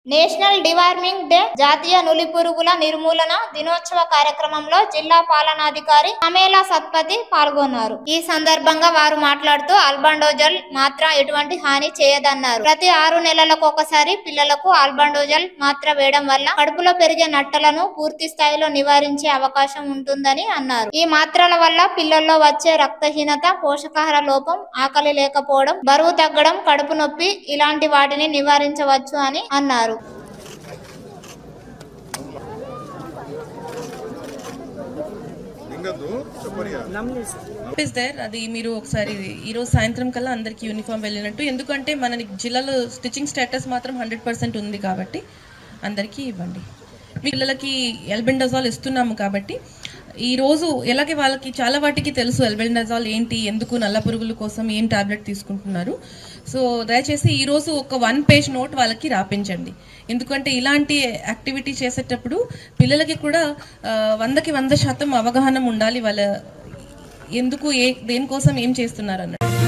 National deworming day జాతీయ నులిపురుగుల నిర్మూలన దినోత్సవ కార్యక్రమంలో జిల్లా పాలనాధికారి అమేలా సత్పతి పాల్గొన్నారు. ఈ సందర్భంగా వారు మాట్లాడుతూ ఆల్బండోజల్ మాత్ర ఎటువంటి హాని చేయదన్నారు. ప్రతి 6 నెలలకు ఒకసారి పిల్లలకు ఆల్బండోజల్ మాత్ర వేయడం వల్ల కడుపులో పెరిగే నట్టలను పూర్తి స్థాయిలో నివారించే అవకాశం ఉంటుందని అన్నారు. ఈ మాత్రల వల్ల పిల్లల్లో వచ్చే రక్తహీనత, పోషకాహార లోపం, ఆకలి లేకపోవడం, బరువు తగ్గడం, కడుపు నొప్పి ఇలాంటి వాటిని నివారించవచ్చు అని అన్నారు. అది మీరు ఒకసారి ఈరోజు సాయంత్రం కల్లా అందరికి యూనిఫామ్ వెళ్ళినట్టు, ఎందుకంటే మన జిల్లాలో స్టిచ్చింగ్ స్టేటస్ మాత్రం 100% ఉంది కాబట్టి అందరికీ ఇవ్వండి. పిల్లలకి ఆల్బెండజోల్ ఇస్తున్నాము కాబట్టి ఈ రోజు ఎలాగే వాళ్ళకి చాలా వాటికి తెలుసు ఆల్బెండజోల్ ఏంటి, ఎందుకు, నల్ల పురుగుల కోసం ఏం టాబ్లెట్ తీసుకుంటున్నారు. సో దయచేసి ఈ రోజు ఒక 1 పేజ్ నోట్ వాళ్ళకి రాపించండి. ఎందుకంటే ఇలాంటి యాక్టివిటీ చేసేటప్పుడు పిల్లలకి కూడా 100% అవగాహన ఉండాలి, వాళ్ళ ఎందుకు దేనికోసం ఏం చేస్తున్నారు అన్నట్టు.